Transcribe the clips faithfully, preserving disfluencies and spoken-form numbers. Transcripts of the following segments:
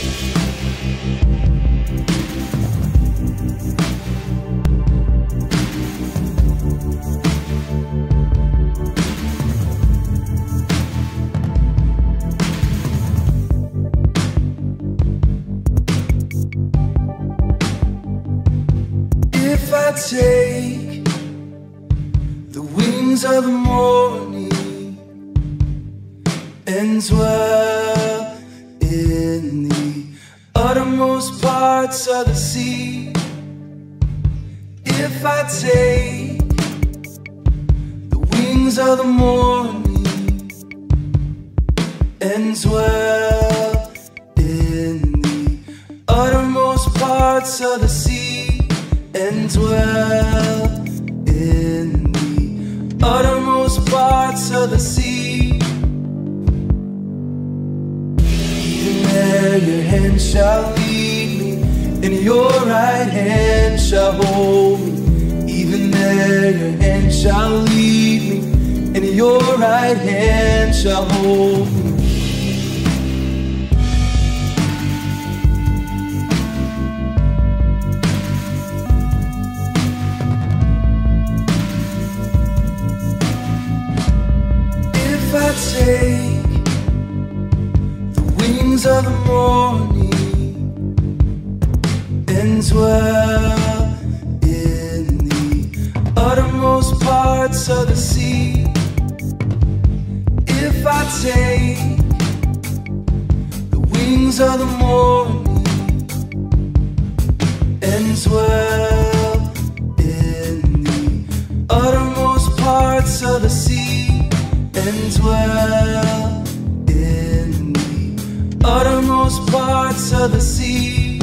Take the wings of the morning and dwell in the uttermost parts of the sea. If I take the wings of the morning and dwell in the uttermost parts of the sea, and dwell in the uttermost parts of the sea, even there your hand shall lead me, and your right hand shall hold me. Even there your hand shall lead me, and your right hand shall hold me. Take the wings of the morning and dwell in the uttermost parts of the sea. If I take the wings of the morning and dwell in the uttermost parts of the sea, and dwell in the uttermost parts of the sea.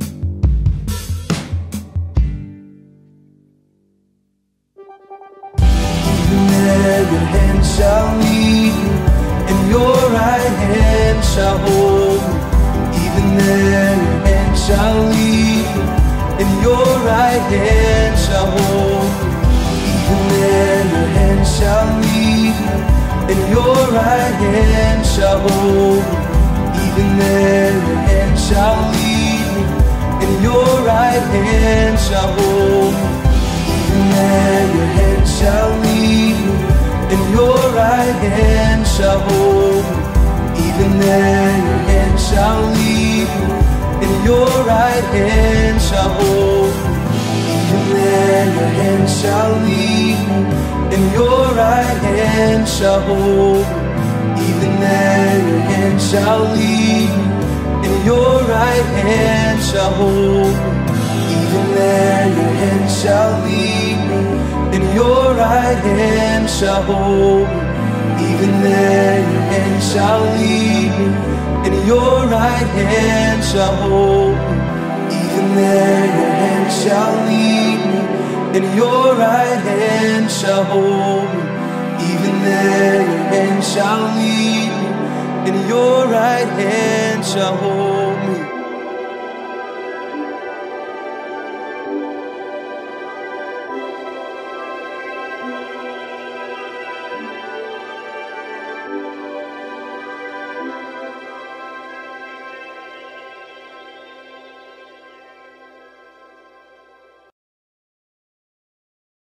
Even there your hand shall lead me, and your right hand shall hold me. Even there your hand shall lead me, and your right hand shall hold me. Even there your hand shall lead me, and your right hand shall hold me. Even there your hand shall lead me, and your right hand shall hold me. Even there your hand shall lead me, and your right hand shall hold me. Even there your hand shall lead me, and your right hand shall hold me. Even there your hand shall lead me, and your right hand shall hold me. Even there your hand shall lead me, and your right hand shall hold me. Even there your hand shall lead me, and your right hand shall hold me. Even there your hand shall lead me, and your right hand shall hold me. Even there your hand shall lead me, and your right hand shall hold me. Even there your hand shall lead me, and your right hand shall hold me.